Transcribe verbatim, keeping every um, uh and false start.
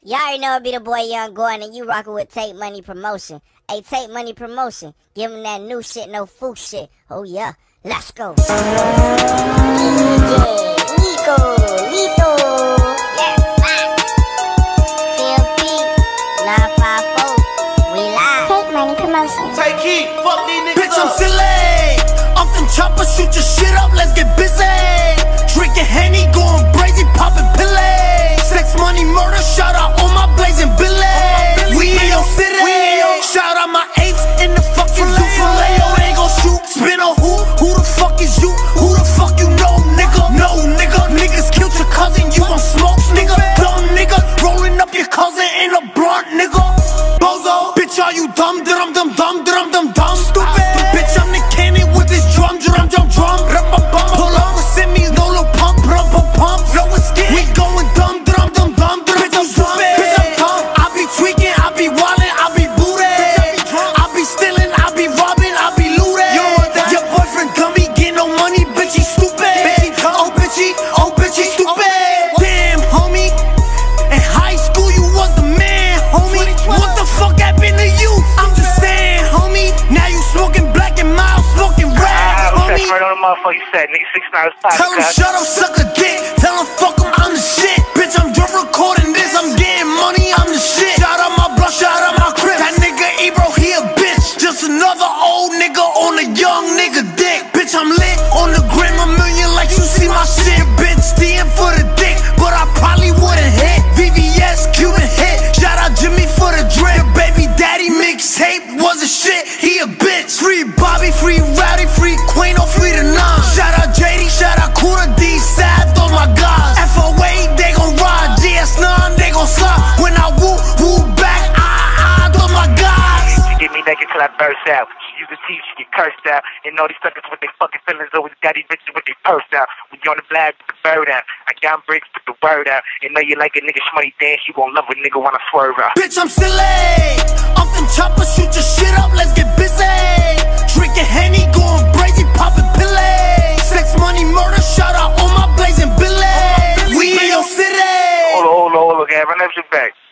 Y'all already know it be the boy Young Gordon, and you rockin' with Take Money Promotion. Hey, Take Money Promotion, give him that new shit, no fool shit. Oh yeah, let's go. D J Nico, Lito, yes, bye. Phil P, nine five four, we live. Take Money Promotion. Take heat, fuck these niggas. Bitch, I'm up. silly. Off them choppers, shoot your shit up, let's get busy. Drinking Henny, going crazy, popping pillay. Sex, money, murder, shout out all my blazing billy. We in your city. Shout out my apes in the fucking zoo. Filet-O ain't gon' shoot. Spin on who? Who the fuck is you? Who the fuck you know, nigga? No, nigga. Niggas killed your cousin, you gon' smoke, nigga. Dumb nigga. Rolling up your cousin in a blunt, nigga. Bozo. Bitch, are you dumb? Dum dum dum dum dum dum. Stupid. Bitch, I'm the cannon with this drum, drum, drum, drum. Pull up and send me Lola pump, pump, pump, pump. Flow is skin. We going dumb, dum, dum, dum, dum. Bitch, I'm stupid. Bitch, I'm dumb. I be tweaking, I be wildin', I be booty. I be stealing, I be robbing, I be looting. Your boyfriend dummy, get no money, bitch, he stupid. Oh, bitch, he, oh, bitch, he stupid. Damn, homie. In high school, you was the man, homie. What the fuck happened to you? I'm just saying, homie. Now you smoking black and mild, smoking red, homie. Right on the motherfucking set, nigga. Six nine five. Tell him shut up, suck a dick. Tell him fuck him, I'm the shit. Bitch, I'm just recording this. I'm getting money, I'm the shit. Shout out my blood, shout out my crib. That nigga Ebro, he a bitch. Just another old nigga on a young nigga dick. Bitch, I'm lit on the gram a million like you see my shit. Bitch, D M for the dick, but I probably wouldn't hit. V V S, Cuban hit. Shout out Jimmy for the drip. Your baby daddy mixtape was a shit. He a bitch. Free Bobby, free Rowdy, free Quino, free the nine. Shout out J D, shout out Kuda D, sad, oh my God. F O A, they gon' ride. G S nine, they gon' slide. When I woo, woo back, ah, ah, oh my God. She get me naked till I burst out. She use the teeth, she get cursed out. And all these suckers with their fucking feelings always got these bitches with their purse out. When you on the black, put the bird out. I got bricks, put the word out. And know you like a nigga shmoney dance, you gon' love a nigga when I swerve out. Bitch, I'm silly. Off them choppers, shoot your shit up, let's get busy. Drinking Henny, going crazy, popping pillay. Sex, money, murder, shout out all my blazing billy. We in your city. Hold on, hold on, hold on, okay, run that shit back.